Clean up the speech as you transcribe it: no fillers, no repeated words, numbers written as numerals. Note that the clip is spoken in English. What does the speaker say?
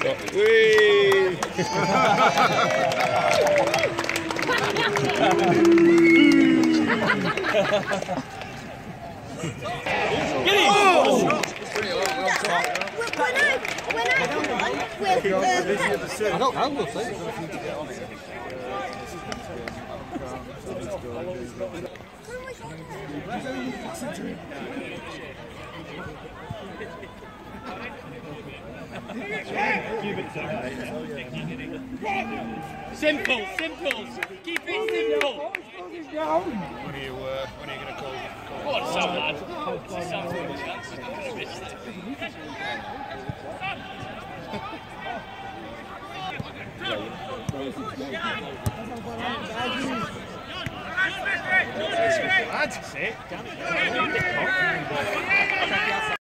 Whee! Get him! I don't know, we'll see. Simple, simple. Keep it simple. When are you going to call? What a sound, lad. Sounds like a chance. I'm going to miss it. That's it.